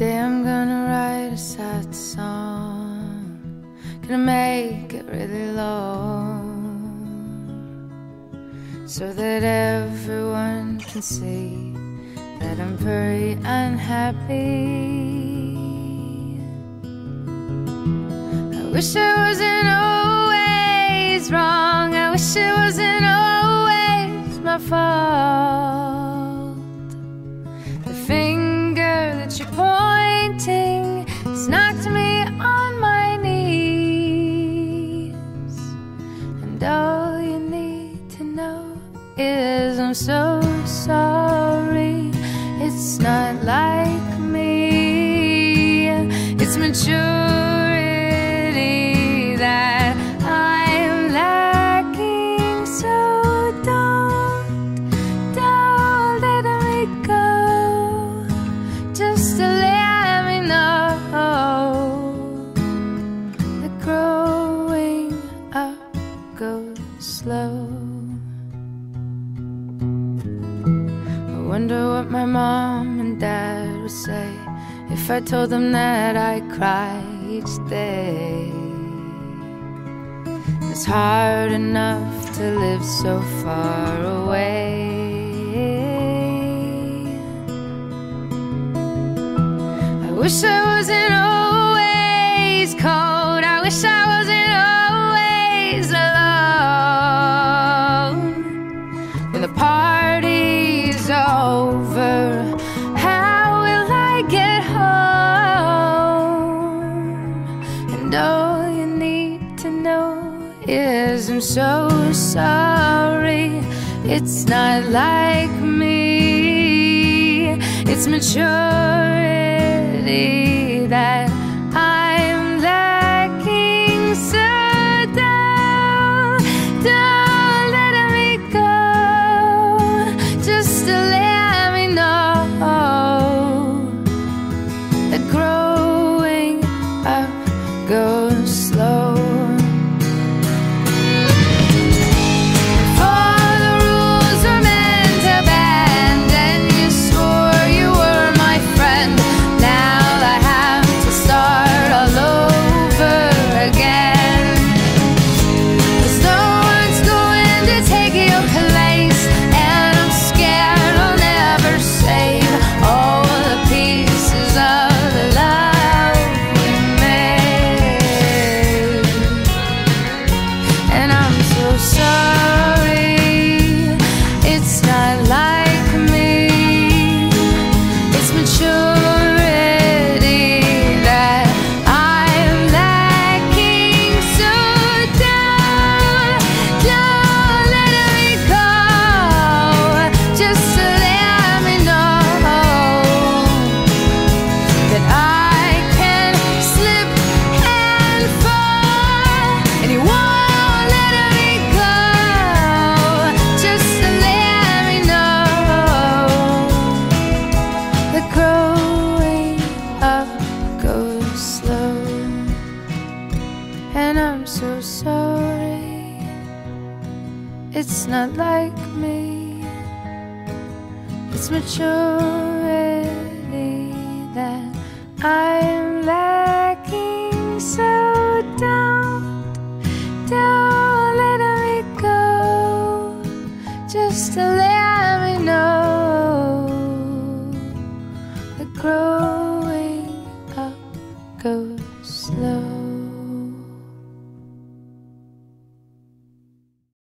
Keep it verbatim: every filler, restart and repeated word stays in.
Today I'm gonna write a sad song, gonna make it really long, so that everyone can see that I'm very unhappy. I wish I wasn't always wrong, I wish it wasn't always my fault. The finger that you're pointing has knocked me on my knees, and all you need to know is I'm so sorry. It's not like me, it's maturity that I'm lacking. So don't, don't let me go, just to let me know that growing up goes slow. I wonder what my mom and dad would say if I told them that I cry each day. It's hard enough to live so far away. I wish I wasn't always cold, I wish I wasn't always alone. When the party's over, how will I get home? And all you need to know is I'm so sorry. It's not like me, it's maturity that I'm lacking. So don't, don't let me go, just to let me know that growing up goes slow. Before the rules were meant to bend and you swore you were my friend, now I have to start all over again. 'Cause no one's going to take your place, and I'm scared I'll never save all the pieces of the love we made. And I'm so sorry, it's not like me, it's maturity that I'm lacking. So don't, don't let me go, just to let me know that I can slip and fall, and you won't let me go, just to let me know that growing up goes slow. And I'm so sorry, it's not like me, it's maturity that I'm lacking. So don't, don't let me go, just to let me know that growing up goes slow.